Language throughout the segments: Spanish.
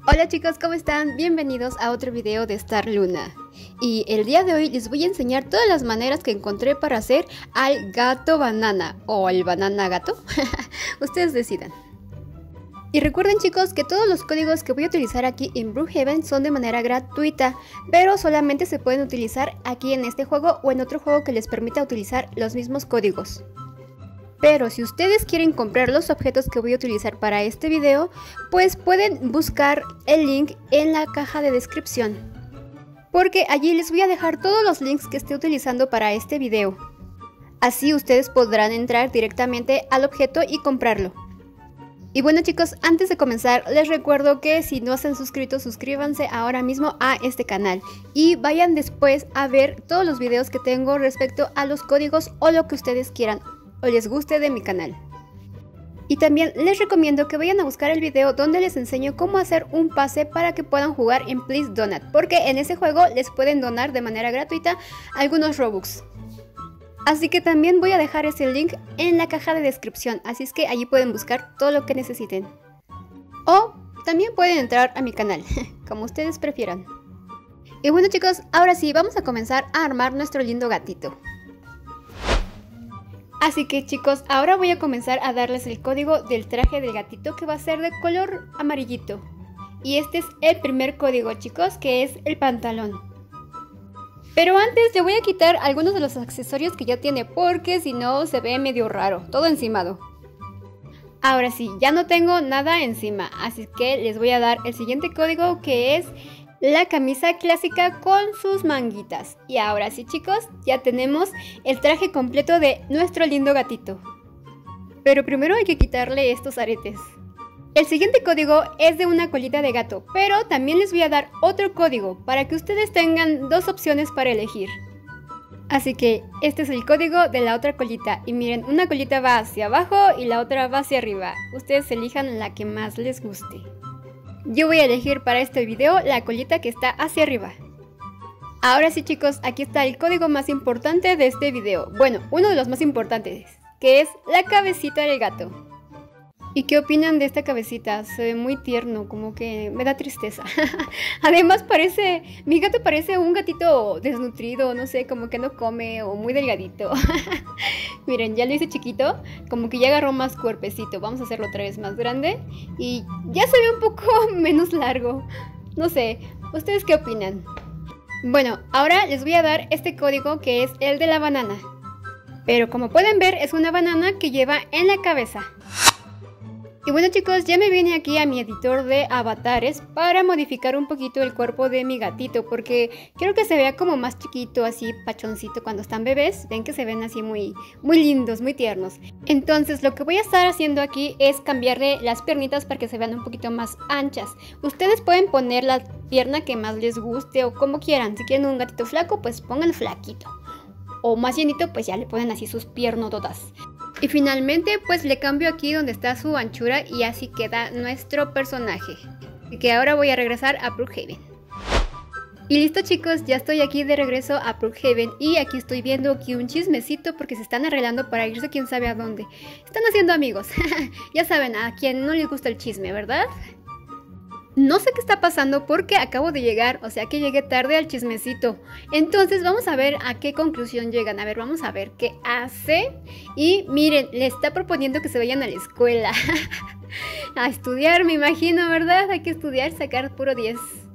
Hola chicos, ¿cómo están? Bienvenidos a otro video de Star Luna. Y el día de hoy les voy a enseñar todas las maneras que encontré para hacer al gato banana o el banana gato. Ustedes decidan. Y recuerden chicos que todos los códigos que voy a utilizar aquí en Brookhaven son de manera gratuita, pero solamente se pueden utilizar aquí en este juego o en otro juego que les permita utilizar los mismos códigos. Pero si ustedes quieren comprar los objetos que voy a utilizar para este video, pues pueden buscar el link en la caja de descripción, porque allí les voy a dejar todos los links que esté utilizando para este video. Así ustedes podrán entrar directamente al objeto y comprarlo. Y bueno chicos, antes de comenzar les recuerdo que si no se han suscrito, suscríbanse ahora mismo a este canal y vayan después a ver todos los videos que tengo respecto a los códigos o lo que ustedes quieran o les guste de mi canal. Y también les recomiendo que vayan a buscar el video donde les enseño cómo hacer un pase para que puedan jugar en Please Donate, porque en ese juego les pueden donar de manera gratuita algunos Robux. Así que también voy a dejar ese link en la caja de descripción, así es que allí pueden buscar todo lo que necesiten. O también pueden entrar a mi canal, como ustedes prefieran. Y bueno chicos, ahora sí, vamos a comenzar a armar nuestro lindo gatito. Así que chicos, ahora voy a comenzar a darles el código del traje del gatito, que va a ser de color amarillito. Y este es el primer código chicos, que es el pantalón. Pero antes le voy a quitar algunos de los accesorios que ya tiene, porque si no se ve medio raro, todo encimado. Ahora sí, ya no tengo nada encima, así que les voy a dar el siguiente código, que es la camisa clásica con sus manguitas. Y ahora sí chicos, ya tenemos el traje completo de nuestro lindo gatito. Pero primero hay que quitarle estos aretes. El siguiente código es de una colita de gato, pero también les voy a dar otro código para que ustedes tengan dos opciones para elegir. Así que este es el código de la otra colita. Y miren, una colita va hacia abajo y la otra va hacia arriba. Ustedes elijan la que más les guste. Yo voy a elegir para este video la colita que está hacia arriba. Ahora sí chicos, aquí está el código más importante de este video. Bueno, uno de los más importantes, que es la cabecita del gato. ¿Y qué opinan de esta cabecita? Se ve muy tierno, como que me da tristeza. Además mi gato parece un gatito desnutrido, no sé, como que no come o muy delgadito. Miren, ya lo hice chiquito, como que ya agarró más cuerpecito. Vamos a hacerlo otra vez más grande y ya se ve un poco menos largo. No sé, ¿ustedes qué opinan? Bueno, ahora les voy a dar este código, que es el de la banana. Pero como pueden ver, es una banana que lleva en la cabeza. Y bueno chicos, ya me vine aquí a mi editor de avatares para modificar un poquito el cuerpo de mi gatito, porque quiero que se vea como más chiquito, así pachoncito cuando están bebés. Ven que se ven así muy lindos, muy tiernos. Entonces lo que voy a estar haciendo aquí es cambiarle las piernitas para que se vean un poquito más anchas. Ustedes pueden poner la pierna que más les guste o como quieran. Si quieren un gatito flaco, pues pongan flaquito. O más llenito, pues ya le ponen así sus piernototas. Y finalmente pues le cambio aquí donde está su anchura y así queda nuestro personaje. Así que ahora voy a regresar a Brookhaven. Y listo chicos, ya estoy aquí de regreso a Brookhaven y aquí estoy viendo aquí un chismecito porque se están arreglando para irse quién sabe a dónde. Están haciendo amigos. Ya saben, a quien no les gusta el chisme, ¿verdad? No sé qué está pasando porque acabo de llegar, o sea que llegué tarde al chismecito. Entonces vamos a ver a qué conclusión llegan. A ver, vamos a ver qué hace. Y miren, le está proponiendo que se vayan a la escuela. A estudiar, me imagino, ¿verdad? Hay que estudiar, sacar puro 10.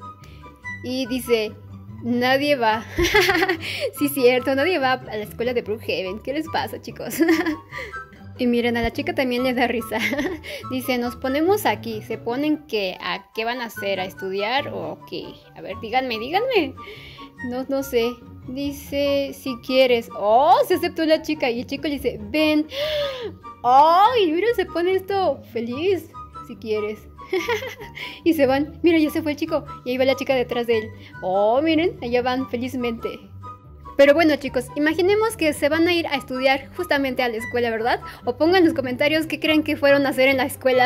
Y dice, nadie va. Sí, cierto, nadie va a la escuela de Brookhaven. ¿Qué les pasa, chicos? Y miren, a la chica también le da risa. Dice, nos ponemos aquí. ¿Se ponen qué? ¿A qué van a hacer? ¿A estudiar o qué? A ver, díganme. No sé. Dice, si quieres. ¡Oh! Se aceptó la chica. Y el chico le dice, ven. ¡Ay! Miren, se pone esto feliz. Si quieres. Y se van. Mira, ya se fue el chico. Y ahí va la chica detrás de él. ¡Oh! Miren, allá van felizmente. Pero bueno chicos, imaginemos que se van a ir a estudiar justamente a la escuela, ¿verdad? O pongan en los comentarios qué creen que fueron a hacer en la escuela.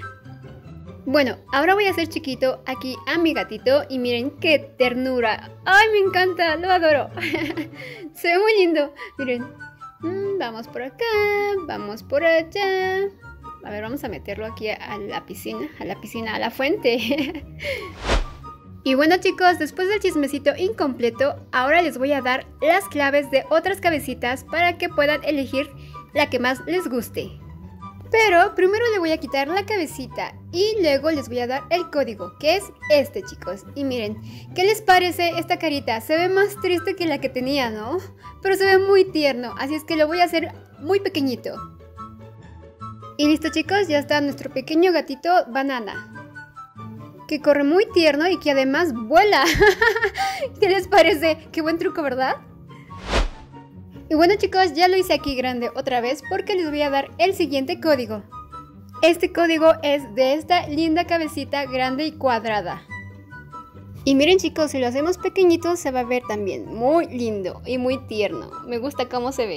Bueno, ahora voy a hacer chiquito aquí a mi gatito y miren qué ternura. ¡Ay, me encanta! ¡Lo adoro! Se ve muy lindo. Miren, vamos por acá, vamos por allá. A ver, vamos a meterlo aquí a la piscina, a la fuente. Y bueno chicos, después del chismecito incompleto, ahora les voy a dar las claves de otras cabecitas para que puedan elegir la que más les guste. Pero primero le voy a quitar la cabecita y luego les voy a dar el código, que es este chicos. Y miren, ¿qué les parece esta carita? Se ve más triste que la que tenía, ¿no? Pero se ve muy tierno, así es que lo voy a hacer muy pequeñito. Y listo chicos, ya está nuestro pequeño gatito Banana, que corre muy tierno y que además vuela. ¿Qué les parece? Qué buen truco, ¿verdad? Y bueno chicos, ya lo hice aquí grande otra vez porque les voy a dar el siguiente código. Este código es de esta linda cabecita grande y cuadrada. Y miren chicos, si lo hacemos pequeñito se va a ver también muy lindo y muy tierno. Me gusta cómo se ve.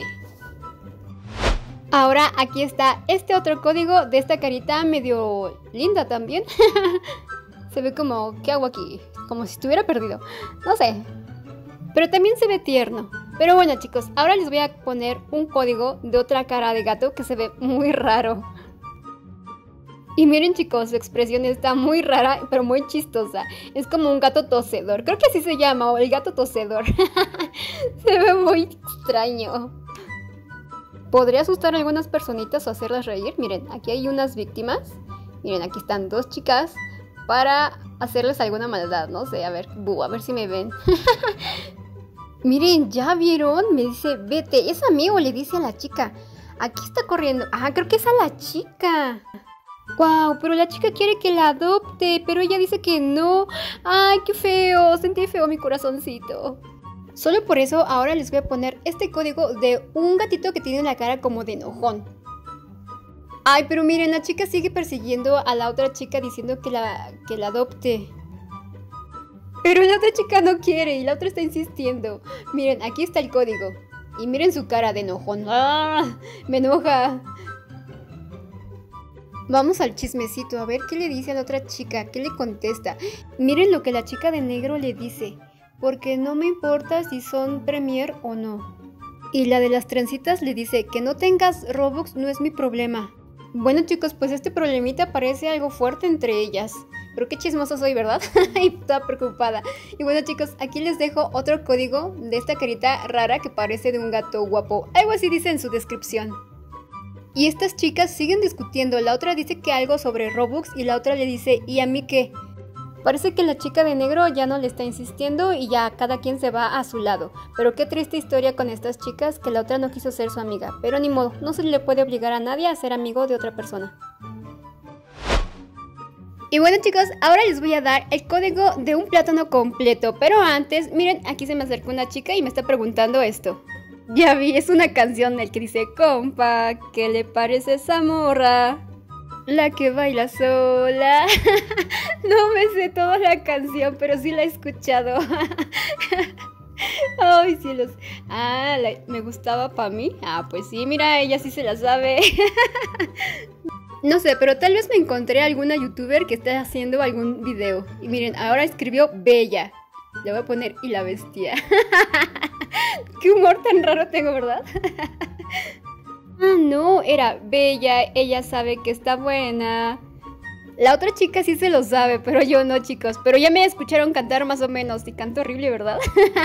Ahora aquí está este otro código de esta carita medio linda también. Se ve como, ¿qué hago aquí? Como si estuviera perdido. No sé. Pero también se ve tierno. Pero bueno chicos, ahora les voy a poner un código de otra cara de gato que se ve muy raro. Y miren chicos, su expresión está muy rara, pero muy chistosa. Es como un gato tosedor. Creo que así se llama, o el gato tosedor. Se ve muy extraño. Podría asustar a algunas personitas o hacerlas reír. Miren, aquí hay unas víctimas. Miren, aquí están dos chicas para hacerles alguna maldad. No sé, a ver si me ven. Miren, ¿ya vieron? Me dice, vete. Es amigo, le dice a la chica. Aquí está corriendo. Ah, creo que es a la chica. Wow, pero la chica quiere que la adopte, pero ella dice que no. Ay, qué feo. Sentí feo mi corazoncito. Solo por eso ahora les voy a poner este código de un gatito que tiene la cara como de enojón. Ay, pero miren, la chica sigue persiguiendo a la otra chica diciendo que la adopte. Pero la otra chica no quiere y la otra está insistiendo. Miren, aquí está el código. Y miren su cara de enojón. ¡Ah! Me enoja. Vamos al chismecito, a ver qué le dice a la otra chica, qué le contesta. Miren lo que la chica de negro le dice. Porque no me importa si son premier o no. Y la de las trencitas le dice que no tengas Robux no es mi problema. Bueno chicos, pues este problemita parece algo fuerte entre ellas. Pero qué chismosa soy, ¿verdad? Y toda preocupada. Y bueno chicos, aquí les dejo otro código de esta carita rara que parece de un gato guapo. Algo así dice en su descripción. Y estas chicas siguen discutiendo. La otra dice que algo sobre Robux y la otra le dice, ¿y a mí qué? Parece que la chica de negro ya no le está insistiendo y ya cada quien se va a su lado. Pero qué triste historia con estas chicas que la otra no quiso ser su amiga. Pero ni modo, no se le puede obligar a nadie a ser amigo de otra persona. Y bueno chicos, ahora les voy a dar el código de un plátano completo. Pero antes, miren, aquí se me acercó una chica y me está preguntando esto. Ya vi, es una canción el que dice, compa, ¿qué le parece esa morra? La que baila sola. No me sé toda la canción, pero sí la he escuchado. Ay, cielos. Ah, me gustaba para mí. Ah, pues sí, mira, ella sí se la sabe. No sé, pero tal vez me encontré alguna youtuber que esté haciendo algún video. Y miren, ahora escribió Bella. Le voy a poner y la bestia. Qué humor tan raro tengo, ¿verdad? Ah, no, era Bella, ella sabe que está buena. La otra chica sí se lo sabe, pero yo no, chicos. Pero ya me escucharon cantar más o menos. Y canto horrible, ¿verdad?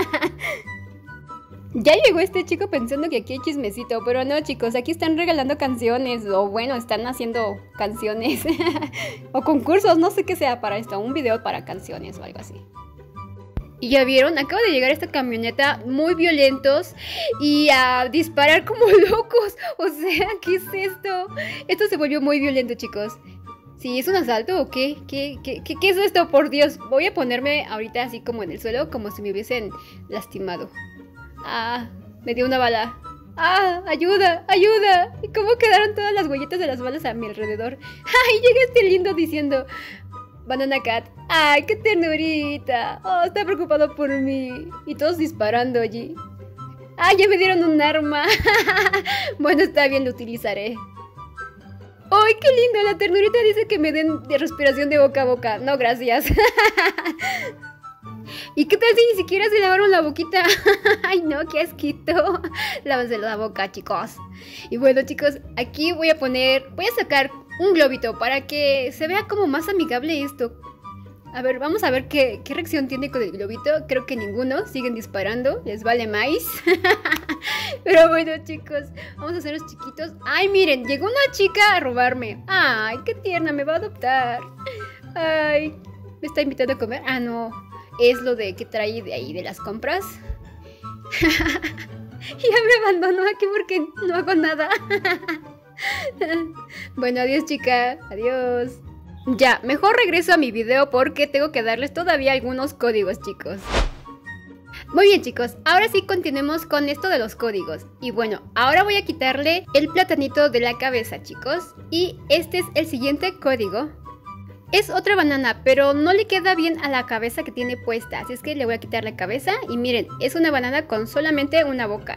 Ya llegó este chico pensando que aquí hay chismecito. Pero no, chicos, aquí están regalando canciones. O bueno, están haciendo canciones. O concursos, no sé qué sea para esto. Un video para canciones o algo así. Y ya vieron, acaba de llegar esta camioneta muy violentos y a disparar como locos. O sea, ¿qué es esto? Esto se volvió muy violento, chicos. ¿Sí es un asalto o qué? ¿Qué es esto? Por Dios, voy a ponerme ahorita así como en el suelo, como si me hubiesen lastimado. Ah, me dio una bala. ¡Ah! ¡Ayuda! ¡Ayuda! ¿Y cómo quedaron todas las huellitas de las balas a mi alrededor? ¡Ay! Llega este lindo diciendo... Banana Cat. ¡Ay, qué ternurita! Oh, está preocupado por mí. Y todos disparando allí. ¡Ay, ya me dieron un arma! Bueno, está bien, lo utilizaré. ¡Ay, qué lindo! La ternurita dice que me den de respiración de boca a boca. No, gracias. ¿Y qué tal si ni siquiera se lavaron la boquita? ¡Ay, no, qué asquito! Lávense la boca, chicos. Y bueno, chicos, aquí voy a sacar un globito para que se vea como más amigable esto. A ver, vamos a ver qué reacción tiene con el globito. Creo que ninguno, siguen disparando, les vale más. Pero bueno, chicos, vamos a hacerlos chiquitos. Ay, miren, llegó una chica a robarme. Ay, qué tierna, me va a adoptar. Ay, me está invitando a comer. Ah, no, es lo de que trae de ahí, de las compras. Ya me abandonó aquí porque no hago nada. Bueno, adiós, chica, adiós. Ya, mejor regreso a mi video porque tengo que darles todavía algunos códigos, chicos. Muy bien, chicos, ahora sí continuemos con esto de los códigos. Y bueno, ahora voy a quitarle el platanito de la cabeza, chicos. Y este es el siguiente código. Es otra banana, pero no le queda bien a la cabeza que tiene puesta. Así es que le voy a quitar la cabeza. Y miren, es una banana con solamente una boca.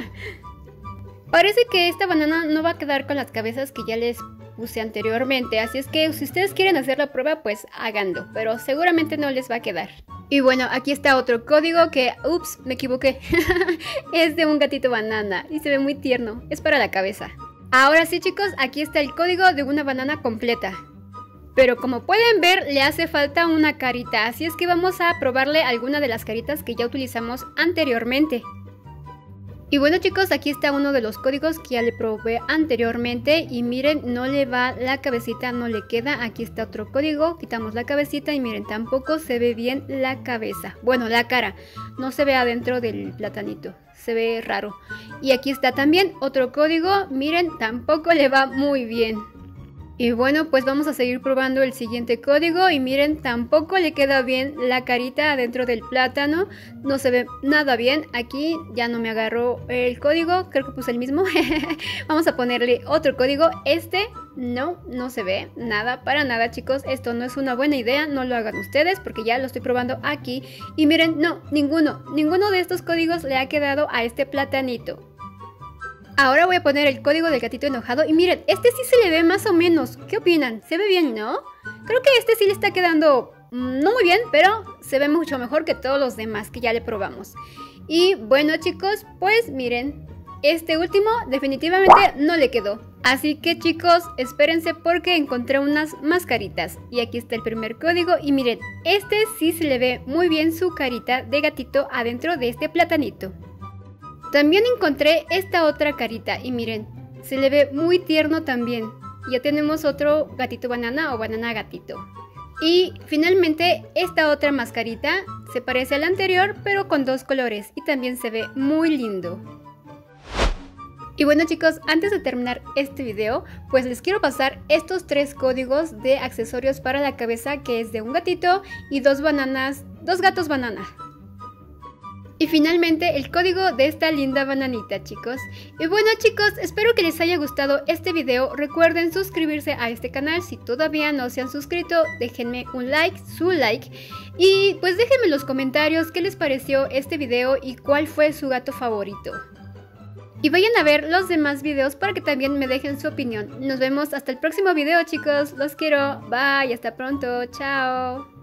Parece que esta banana no va a quedar con las cabezas que ya les puse anteriormente. Así es que si ustedes quieren hacer la prueba, pues háganlo. Pero seguramente no les va a quedar. Y bueno, aquí está otro código que... Ups, me equivoqué. Es de un gatito banana y se ve muy tierno. Es para la cabeza. Ahora sí, chicos, aquí está el código de una banana completa. Pero como pueden ver, le hace falta una carita. Así es que vamos a probarle alguna de las caritas que ya utilizamos anteriormente. Y bueno, chicos, aquí está uno de los códigos que ya le probé anteriormente. Y miren, no le va la cabecita, no le queda. Aquí está otro código, quitamos la cabecita y miren, tampoco se ve bien la cabeza. Bueno, la cara, no se ve adentro del platanito, se ve raro. Y aquí está también otro código, miren, tampoco le va muy bien. Y bueno, pues vamos a seguir probando el siguiente código y miren, tampoco le queda bien la carita adentro del plátano, no se ve nada bien. Aquí ya no me agarró el código, creo que puse el mismo. Vamos a ponerle otro código, este no se ve nada, para nada, chicos, esto no es una buena idea, no lo hagan ustedes porque ya lo estoy probando aquí. Y miren, no, ninguno de estos códigos le ha quedado a este platanito. Ahora voy a poner el código del gatito enojado y miren, este sí se le ve más o menos. ¿Qué opinan? ¿Se ve bien, no? Creo que este sí le está quedando no muy bien, pero se ve mucho mejor que todos los demás que ya le probamos. Y bueno, chicos, pues miren, este último definitivamente no le quedó. Así que, chicos, espérense porque encontré unas mascaritas. Y aquí está el primer código y miren, este sí se le ve muy bien su carita de gatito adentro de este platanito. También encontré esta otra carita y miren, se le ve muy tierno también. Ya tenemos otro gatito banana o banana gatito. Y finalmente esta otra mascarita se parece a la anterior pero con dos colores y también se ve muy lindo. Y bueno, chicos, antes de terminar este video, pues les quiero pasar estos tres códigos de accesorios para la cabeza, que es de un gatito y dos gatos banana. Y finalmente el código de esta linda bananita, chicos. Y bueno, chicos, espero que les haya gustado este video. Recuerden suscribirse a este canal si todavía no se han suscrito. Déjenme un like, su like. Y pues déjenme en los comentarios qué les pareció este video y cuál fue su gato favorito. Y vayan a ver los demás videos para que también me dejen su opinión. Nos vemos hasta el próximo video, chicos. Los quiero. Bye, hasta pronto. Chao.